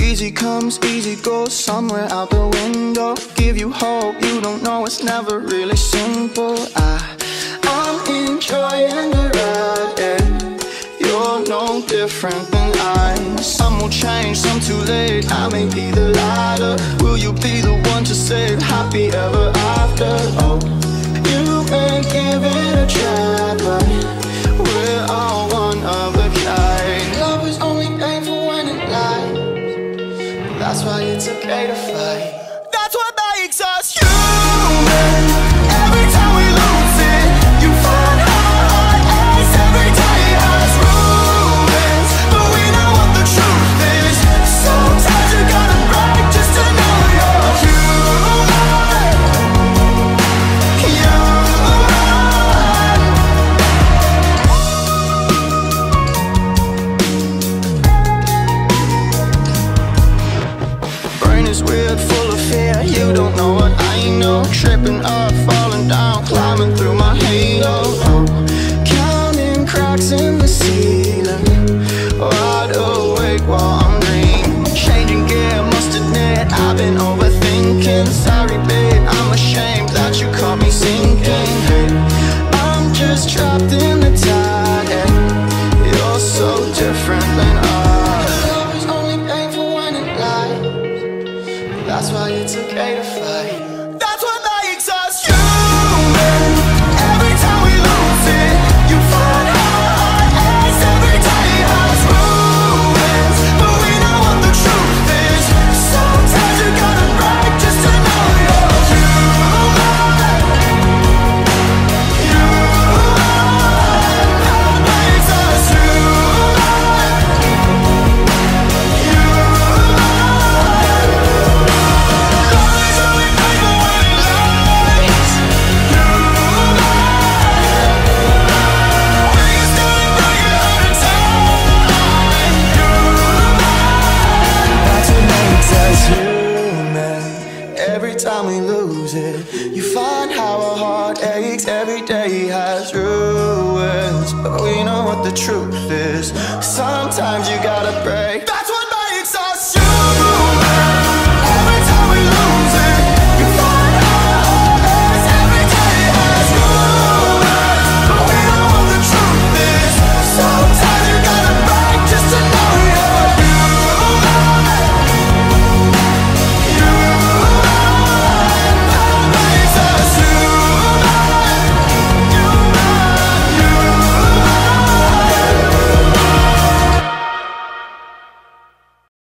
Easy comes, easy goes, somewhere out the window. Give you hope, you don't know it's never really simple. I'm enjoying the ride, and you're no different than I. Some will change, some too late, I may be the latter. Will you be the one to save happy ever after? Oh, you may give it a try, but we're all one of a kind. Love is only painful when it lies, that's why it's okay to fight. That's what makes us human. Every time we lose it, you find heart aches. Every day has ruins, but we know what the truth is. Sometimes you gotta break just to know you're human. Brain is weird, full of fear. You don't know what I know. Tripping up, falling down, climbing through my halo. Oh, counting cracks in the ceiling, wide awake while I'm dreaming. Changing gear, must admit I've been overthinking. Sorry babe, I'm ashamed that you caught me sinking. Hey, I'm just trapped in the tide, and you're so different than I. Love is only painful when it lies, that's why it's okay to fight. That's what makes us human. Every time we lose it, you find heart aches. Every day has ruins, but we know what the truth is. Sometimes you gotta break just to know you're human. That makes us human. Every time we lose it, you find how our heart aches. Every day has ruins, but we know what the truth is. Sometimes you gotta break